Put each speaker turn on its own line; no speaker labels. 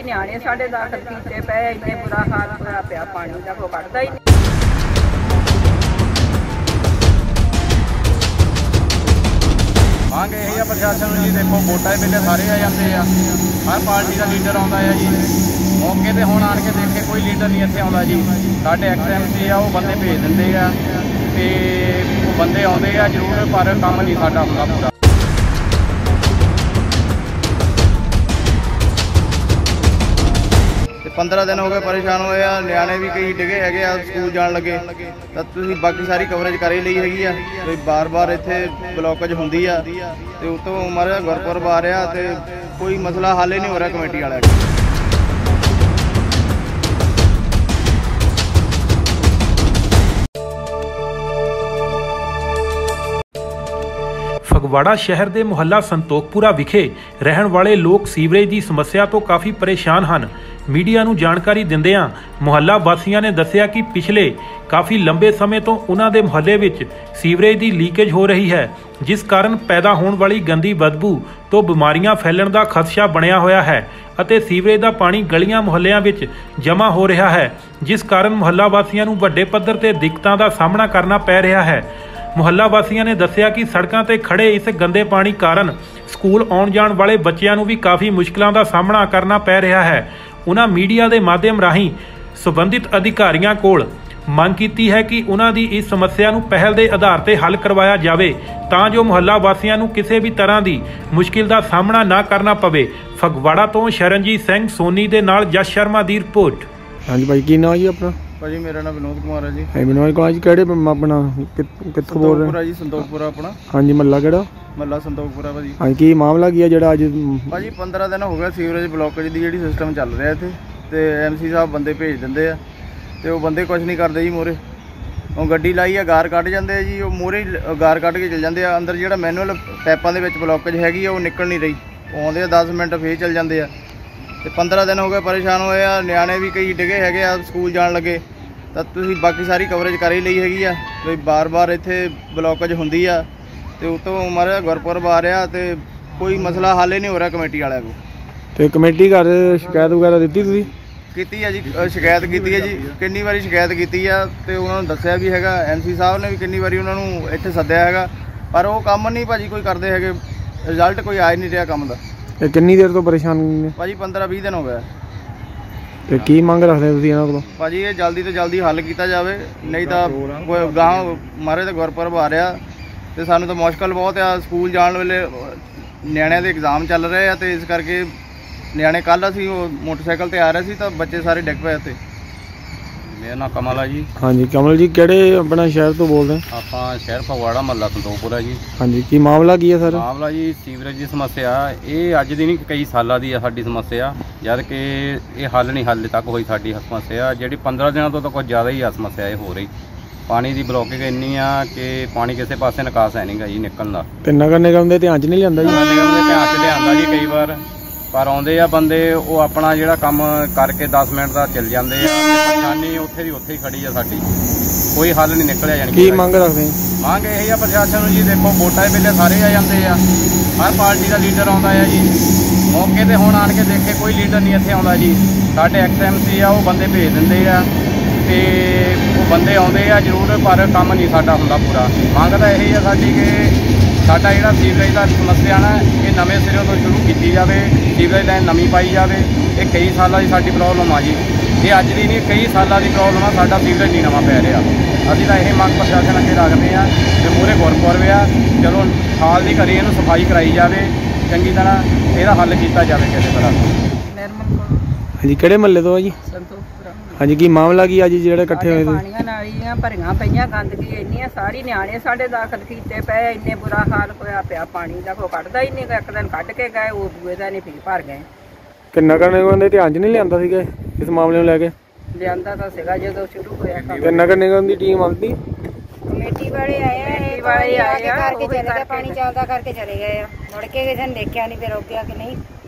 ਨਿਆਣੇ ਸਾਡੇ ਦਾਖਲ ਕੀਤੇ ਪਏ, ਇੰਨੇ ਬੁਰਾ ਹਾਲ ਹੋਇਆ ਪਿਆ, ਪਾਣੀ ਦਾ ਕੋਈ ਕੱਢਦਾ ਹੀ ਨਹੀਂ।
ਮੰਗ ਇਹ ਆ ਪ੍ਰਸ਼ਾਸਨ ਨੂੰ ਜੀ, ਦੇਖੋ ਵੋਟਾਂ ਦੇ ਵੇਲੇ ਸਾਰੇ ਆ ਜਾਂਦੇ ਆ, ਹਰ ਪਾਰਟੀ ਦਾ ਲੀਡਰ ਆਉਂਦਾ ਹੈ ਜੀ, ਮੌਕੇ ਤੇ ਹੁਣ ਆਣ ਕੇ ਦੇਖੇ ਕੋਈ ਲੀਡਰ ਨਹੀਂ ਇੱਥੇ ਆਉਂਦਾ ਜੀ। ਸਾਡੇ ਐਕਸਐਮਸੀ ਆ ਉਹ ਬੰਦੇ ਭੇਜ ਦਿੰਦੇ ਆ ਤੇ ਉਹ ਬੰਦੇ ਆਉਂਦੇ ਆ ਜ਼ਰੂਰ, ਪਰ ਕੰਮ ਨਹੀਂ ਸਾਡਾ ਹੁੰਦਾ ਪੂਰਾ। ਤੇ 15 ਦਿਨ ਹੋ ਗਏ ਪਰੇਸ਼ਾਨ ਹੋਏ ਆ, ਨਿਆਣੇ ਵੀ ਕਈ ਡਿੱਗੇ ਹੈਗੇ ਆ ਸਕੂਲ ਜਾਣ ਲੱਗੇ, ਤਾਂ ਤੁਸੀਂ ਬਾਕੀ ਸਾਰੀ ਕਵਰੇਜ ਕਰ ਹੀ ਲਈ ਹੈਗੀ ਆ। ਕੋਈ ਬਾਰ-ਬਾਰ ਇੱਥੇ ਬਲੌਕੇਜ ਹੁੰਦੀ ਆ ਤੇ ਉਤੋਂ ਮਾਰਿਆ ਗੁਰਪੁਰਬ ਆ ਰਿਹਾ ਤੇ ਕੋਈ ਮਸਲਾ ਹੱਲ ਹੀ ਨਹੀਂ ਹੋ ਰਿਹਾ ਕਮੇਟੀ ਵਾਲਿਆਂ ਦਾ।
ਫਗਵਾੜਾ ਸ਼ਹਿਰ ਦੇ ਮੁਹੱਲਾ ਸੰਤੋਖਪੁਰਾ ਵਿਖੇ ਰਹਿਣ ਵਾਲੇ ਲੋਕ ਸੀਵਰੇਜ ਦੀ ਸਮੱਸਿਆ ਤੋਂ ਕਾਫੀ ਪਰੇਸ਼ਾਨ ਹਨ। ਮੀਡੀਆ ਨੂੰ ਜਾਣਕਾਰੀ ਦਿੰਦਿਆਂ ਮੁਹੱਲਾ ਵਾਸੀਆਂ ਨੇ ਦੱਸਿਆ ਕਿ ਪਿਛਲੇ ਕਾਫੀ ਲੰਬੇ ਸਮੇਂ ਤੋਂ ਉਹਨਾਂ ਦੇ ਮੁਹੱਲੇ ਵਿੱਚ ਸੀਵਰੇਜ ਦੀ ਲੀਕੇਜ ਹੋ ਰਹੀ ਹੈ, ਜਿਸ ਕਾਰਨ ਪੈਦਾ ਹੋਣ ਵਾਲੀ ਗੰਦੀ ਬਦਬੂ ਤੋਂ ਬਿਮਾਰੀਆਂ ਫੈਲਣ ਦਾ ਖਦਸ਼ਾ ਬਣਿਆ ਹੋਇਆ ਹੈ ਅਤੇ ਸੀਵਰੇਜ ਦਾ ਪਾਣੀ ਗਲੀਆਂ ਮੁਹੱਲਿਆਂ ਵਿੱਚ ਜਮ੍ਹਾਂ ਹੋ ਰਿਹਾ ਹੈ, ਜਿਸ ਕਾਰਨ ਮੁਹੱਲਾ ਵਾਸੀਆਂ ਨੂੰ ਵੱਡੇ ਪੱਧਰ ਤੇ ਦਿੱਕਤਾਂ ਦਾ ਸਾਹਮਣਾ ਕਰਨਾ ਪੈ ਰਿਹਾ ਹੈ। ਮੁਹੱਲਾ ਵਾਸੀਆਂ ਨੇ ਦੱਸਿਆ ਕਿ ਸੜਕਾਂ ਤੇ ਖੜੇ ਇਸ ਗੰਦੇ ਪਾਣੀ ਕਾਰਨ ਸਕੂਲ ਆਉਣ ਜਾਣ ਵਾਲੇ ਬੱਚਿਆਂ ਨੂੰ ਵੀ ਕਾਫੀ ਮੁਸ਼ਕਲਾਂ ਦਾ ਸਾਹਮਣਾ ਕਰਨਾ ਪੈ ਰਿਹਾ ਹੈ। ਉਹਨਾਂ ਮੀਡੀਆ ਦੇ ਮਾਧਿਅਮ ਰਾਹੀਂ ਸੰਬੰਧਿਤ ਅਧਿਕਾਰੀਆਂ ਕੋਲ ਮੰਗ ਕੀਤੀ ਹੈ ਕਿ ਉਹਨਾਂ ਦੀ ਇਸ ਸਮੱਸਿਆ ਨੂੰ ਪਹਿਲ ਦੇ ਆਧਾਰ ਤੇ ਹੱਲ ਕਰਵਾਇਆ ਜਾਵੇ ਤਾਂ ਜੋ ਮੁਹੱਲਾ ਵਾਸੀਆਂ ਨੂੰ ਕਿਸੇ ਵੀ ਤਰ੍ਹਾਂ ਦੀ ਮੁਸ਼ਕਿਲ ਦਾ ਸਾਹਮਣਾ ਨਾ ਕਰਨਾ ਪਵੇ। ਫਗਵਾੜਾ ਤੋਂ ਸ਼ਰਨਜੀਤ ਸਿੰਘ ਸੋਨੀ ਦੇ ਨਾਲ ਜਸ ਸ਼ਰਮਾ ਦੀ ਰਿਪੋਰਟ।
ਹਾਂਜੀ ਭਾਈ, ਕੀ ਨਾਮ ਜੀ ਆਪਣਾ?
ਭਾਜੀ ਮੇਰਾ ਨਾਮ ਵਿਨੋਦ ਕੁਮਾਰ ਹੈ ਜੀ।
ਵਿਨੋਦ ਕੁਮਾਰ ਜੀ, ਕਿਹੜੇ ਆਪਣਾ ਕਿੱਥੋਂ ਬੋਲ ਰਹੇ?
ਜੀ ਸੰਤੋਖਪੁਰਾ ਆਪਣਾ।
ਹਾਂਜੀ, ਮੱਲਾ ਕਿਹੜਾ?
ਮੱਲਾ ਸੰਤੋਖਪੁਰਾ ਭਾਜੀ।
ਹਾਂਜੀ, ਕੀ ਮਾਮਲਾ ਕੀ ਹੈ ਜਿਹੜਾ ਅੱਜ?
ਭਾਜੀ 15 ਦਿਨ ਹੋ ਗਿਆ ਸੀਵਰੇਜ ਬਲੌਕੇਜ ਦੀ ਜਿਹੜੀ ਸਿਸਟਮ ਚੱਲ ਰਿਹਾ ਇੱਥੇ, ਤੇ ਐਮਸੀ ਸਾਹਿਬ ਬੰਦੇ ਭੇਜ ਦਿੰਦੇ ਆ ਤੇ ਉਹ ਬੰਦੇ ਕੁਝ ਨਹੀਂ ਕਰਦੇ ਜੀ। ਮੋਰੇ ਉਹ ਗੱਡੀ ਲਾਈ ਆ, ਗਾਰ ਕੱਢ ਜਾਂਦੇ ਆ ਜੀ, ਉਹ ਮੋਰੇ ਗਾਰ ਕੱਢ ਕੇ ਚਲ ਜਾਂਦੇ ਆ। ਅੰਦਰ ਜਿਹੜਾ ਮੈਨੂਅਲ ਪੈਪਾਂ ਦੇ ਵਿੱਚ ਬਲੌਕੇਜ ਹੈਗੀ ਆ ਉਹ ਨਿਕਲ ਨਹੀਂ ਰਹੀ, ਉਹ ਆਉਂਦੇ ਆ 10 ਮਿੰਟ ਫੇਰ ਚਲ ਜਾਂਦੇ ਆ। ਤੇ 15 ਦਿਨ ਹੋ ਗਏ ਪਰੇਸ਼ਾਨ ਹੋਏ ਆ, ਨਿਆਣੇ ਵੀ ਕਈ ਡਿੱਗੇ ਹੈਗੇ ਆ ਸਕੂਲ ਜਾਣ ਲੱਗੇ, ਤਾਂ ਤੁਸੀਂ ਬਾਕੀ ਸਾਰੀ ਕਵਰੇਜ ਕਰ ਹੀ ਲਈ ਹੈਗੀ ਆ। ਕੋਈ ਬਾਰ-ਬਾਰ ਇੱਥੇ ਬਲੌਕੇਜ ਹੁੰਦੀ ਆ ਤੇ ਉਤੋਂ ਮਾਰਿਆ ਗੁਰਪੁਰਬ ਆ ਰਿਹਾ ਤੇ ਕੋਈ ਮਸਲਾ ਹੱਲ ਹੀ ਨਹੀਂ ਹੋ ਰਿਹਾ ਕਮੇਟੀ ਵਾਲਿਆਂ ਕੋਲ।
ਤੇ ਕਮੇਟੀ ਘਰ ਸ਼ਿਕਾਇਤ ਵਗੈਰਾ ਦਿੱਤੀ ਤੁਸੀਂ?
ਕੀਤੀ ਆ ਜੀ, ਸ਼ਿਕਾਇਤ ਕੀਤੀ ਹੈ ਜੀ, ਕਿੰਨੀ ਵਾਰੀ ਸ਼ਿਕਾਇਤ ਕੀਤੀ ਆ ਤੇ ਉਹਨਾਂ ਨੂੰ ਦੱਸਿਆ ਵੀ ਹੈਗਾ। ਐਮਸੀ ਸਾਹਿਬ ਨੇ ਵੀ ਕਿੰਨੀ ਵਾਰੀ ਉਹਨਾਂ ਨੂੰ ਇੱਥੇ ਸੱਦਿਆ ਹੈਗਾ, ਪਰ ਉਹ ਕੰਮ ਨਹੀਂ ਭਾਜੀ ਕੋਈ ਕਰਦੇ ਹੈਗੇ, ਰਿਜ਼ਲਟ ਕੋਈ ਆ ਹੀ ਨਹੀਂ ਰਿਹਾ ਕੰਮ ਦਾ।
ਤੇ ਕਿੰਨੀ ਦੇਰ ਤੋਂ ਪਰੇਸ਼ਾਨ ਨੇ
ਭਾਜੀ? 15-20 ਦਿਨ ਹੋ ਗਏ।
ਤੇ ਕੀ ਮੰਗ ਰੱਖਦੇ ਤੁਸੀਂ ਇਹਨਾਂ ਕੋਲੋਂ?
ਭਾਜੀ ਇਹ ਜਲਦੀ ਤੋਂ ਜਲਦੀ ਹੱਲ ਕੀਤਾ ਜਾਵੇ, ਨਹੀਂ ਤਾਂ ਗਾਂਹ ਮਾਰੇ ਤਾਂ ਗੁਰਪੁਰਬ ਆ ਰਿਹਾ ਤੇ ਸਾਨੂੰ ਤਾਂ ਮੁਸ਼ਕਲ ਬਹੁਤ ਆ। ਸਕੂਲ ਜਾਣ ਵੇਲੇ ਨਿਆਣਿਆਂ ਦੇ ਐਗਜ਼ਾਮ ਚੱਲ ਰਹੇ ਆ ਤੇ ਇਸ ਕਰਕੇ ਨਿਆਣੇ ਕੱਲ੍ਹ ਅਸੀਂ ਉਹ ਮੋਟਰਸਾਈਕਲ ਤੇ ਆ ਰਹੇ ਸੀ ਤਾਂ ਬੱਚੇ ਸਾਰੇ ਡਿੱਗ ਪਏ ਉੱਤੇ। ਮੇਰਾ ਨਾਮ ਕਮਲ ਆ ਜੀ। ਹਾਂਜੀ,
ਕਮਲ ਜੀ, ਕਿਹੜੇ ਆਪਣਾ ਸ਼ਹਿਰ ਤੋਂ ਬੋਲ ਰਹੇ?
ਆਪਾਂ ਸ਼ਹਿਰ ਫਗਵਾੜਾ, ਮਹੱਲਾ ਸੰਤੋਖਪੁਰਾ ਜੀ।
ਹਾਂਜੀ, ਕੀ ਮਾਮਲਾ ਕੀ ਹੈ ਸਰ?
ਮਾਮਲਾ ਜੀ ਸੀਵਰੇਜ ਦੀ ਸਮੱਸਿਆ, ਇਹ ਅੱਜ ਦੀ ਨਹੀਂ ਕਈ ਸਾਲਾਂ ਦੀ ਆ ਸਾਡੀ ਸਮੱਸਿਆ, ਜਦ ਕਿ ਇਹ ਹੱਲ ਨਹੀਂ ਹਾਲੇ ਤੱਕ ਹੋਈ ਸਾਡੀ ਸਮੱਸਿਆ। ਜਿਹੜੀ 15 ਦਿਨਾਂ ਤੋਂ ਤਾਂ ਕੁਝ ਜ਼ਿਆਦਾ ਹੀ ਆ ਸਮੱਸਿਆ ਇਹ ਹੋ ਰਹੀ। ਪਾਣੀ ਦੀ ਬਲੋਕੇਜ ਇੰਨੀ ਆ ਕਿ ਪਾਣੀ ਕਿਸੇ ਪਾਸੇ ਨਿਕਾਸ ਹੈ ਨਹੀਂਗਾ ਜੀ ਨਿਕਲਣ ਦਾ।
ਤੇ ਨਗਰ ਨਿਗਮ ਦੇ ਧਿਆਨ 'ਚ ਨਹੀਂ ਲਿਆਂਦਾ ਜੀ?
ਨਗਰ ਨਿਗਮ ਦੇ ਧਿਆਨ 'ਚ ਲਿਆਂਦਾ ਜੀ ਕਈ ਵਾਰ, ਪਰ ਆਉਂਦੇ ਆ ਬੰਦੇ ਉਹ ਆਪਣਾ ਜਿਹੜਾ ਕੰਮ ਕਰਕੇ 10 ਮਿੰਟ ਦਾ ਚੱਲ ਜਾਂਦੇ ਆ, ਪਰੇਸ਼ਾਨੀ ਉੱਥੇ ਦੀ ਉੱਥੇ ਹੀ ਖੜੀ ਆ ਸਾਡੀ, ਕੋਈ ਹੱਲ ਨਹੀਂ ਨਿਕਲਿਆ। ਜਾਣੀ
ਕੀ ਮੰਗ ਰੱਖਦੇ?
ਮੰਗ ਇਹ ਆ ਪ੍ਰਸ਼ਾਸਨ ਨੂੰ ਜੀ, ਦੇਖੋ ਵੋਟਾਂ ਦੇ ਵੇਲੇ ਸਾਰੇ ਆ ਜਾਂਦੇ ਆ, ਹਰ ਪਾਰਟੀ ਦਾ ਲੀਡਰ ਆਉਂਦਾ ਆ ਜੀ, ਮੌਕੇ ਤੇ ਹੁਣ ਆਣ ਕੇ ਦੇਖੇ ਕੋਈ ਲੀਡਰ ਨਹੀਂ ਇੱਥੇ ਆਉਂਦਾ ਜੀ। ਸਾਡੇ ਐਕਸਐਮਸੀ ਆ ਉਹ ਬੰਦੇ ਭੇਜ ਦਿੰਦੇ ਆ ਤੇ ਉਹ ਬੰਦੇ ਆਉਂਦੇ ਆ ਜ਼ਰੂਰ, ਪਰ ਕੰਮ ਨਹੀਂ ਸਾਡਾ ਹੁੰਦਾ ਪੂਰਾ। ਮੰਗ ਤਾਂ ਇਹੀ ਆ ਸਾਡੀ ਕਿ ਸਾਡਾ ਜਿਹੜਾ ਸੀਵਰੇਜ ਦਾ ਸਮੱਸਿਆ ਨਾ ਇਹ ਨਵੇਂ ਸਿਰੇ ਤੋਂ ਸ਼ੁਰੂ ਕੀਤੀ ਜਾਵੇ, ਸੀਵਰੇਜ ਲਾਈਨ ਨਵੀਂ ਪਾਈ ਜਾਵੇ। ਇਹ ਕਈ ਸਾਲਾਂ ਦੀ ਸਾਡੀ ਪ੍ਰੋਬਲਮ ਆ ਜੀ, ਇਹ ਅੱਜ ਦੀ ਨਹੀਂ ਕਈ ਸਾਲਾਂ ਦੀ ਪ੍ਰੋਬਲਮ ਆ, ਸਾਡਾ ਸੀਵਰੇਜ ਨਹੀਂ ਨਵਾਂ ਪੈ ਰਿਹਾ। ਅਸੀਂ ਤਾਂ ਇਹ ਮੰਗ ਪ੍ਰਸ਼ਾਸਨ ਅੱਗੇ ਰੱਖਦੇ ਹਾਂ ਕਿ ਮੂਹਰੇ ਗੁਰਪੁਰਬ ਆ, ਚਲੋ ਹਾਲ ਦੀ ਘੜੀ ਇਹਨੂੰ ਸਫਾਈ ਕਰਾਈ ਜਾਵੇ, ਚੰਗੀ ਤਰ੍ਹਾਂ ਇਹਦਾ ਹੱਲ ਕੀਤਾ ਜਾਵੇ ਕਿਸੇ ਤਰ੍ਹਾਂ।
ਹਾਂਜੀ, ਕਿਹੜੇ ਮਹੱਲੇ ਤੋਂ ਆ ਜੀ?
ਸੰਤੋਖਪੁਰਾ।
ਹਾਂਜੀ, ਕੀ ਮਾਮਲਾ ਕੀ ਅੱਜ ਜਿਹੜੇ ਇਕੱਠੇ ਹੋਏ?
ਪਾਣੀਆਂ ਨਾਲੀਆਂ ਭਰੀਆਂ ਪਈਆਂ, ਗੰਦਗੀ ਇੰਨੀ ਆ, ਸਾਰੀ ਨਿਆਣੇ ਸਾਡੇ ਦਾਖਲ ਕੀਤੇ ਪਏ, ਇੰਨੇ ਬੁਰਾ ਹਾਲ ਹੋਇਆ ਪਿਆ, ਪਾਣੀ ਦਾ ਕੋਈ ਕੱਢਦਾ ਹੀ ਨਹੀਂ। ਇੱਕ ਦਿਨ ਕੱਢ ਕੇ ਗਏ, ਉਹ ਦੂਏ ਦਾ ਨਹੀਂ ਫੇਰ ਭਰ ਗਏ।
ਕਿ ਨਗਰ ਨਿਗਮ ਦੇ ਧਿਆਨ 'ਚ ਨਹੀਂ ਲਿਆਂਦਾ ਸੀਗਾ ਇਸ ਮਾਮਲੇ ਨੂੰ ਲੈ ਕੇ?
ਲਿਆਂਦਾ ਤਾਂ ਸੀਗਾ ਜਦੋਂ ਸ਼ੁਰੂ ਹੋਇਆ ਕੰਮ।
ਤੇ ਨਗਰ ਨਿਗਮ ਦੀ ਟੀਮ ਆਉਂਦੀ,
ਕਮੇਟੀ ਵਾਲੇ ਆਏ ਆ,
ਪਾਣੀ ਚੱਲਦਾ ਕਰਕੇ ਚਲੇ ਗਏ ਆ, ਮੁੜ ਕੇ ਕਿਸੇ ਨੇ ਦੇਖਿਆ ਨਹੀਂ, ਫਿਰ ਰੋਕਿਆ ਕਿ ਨਹੀਂ।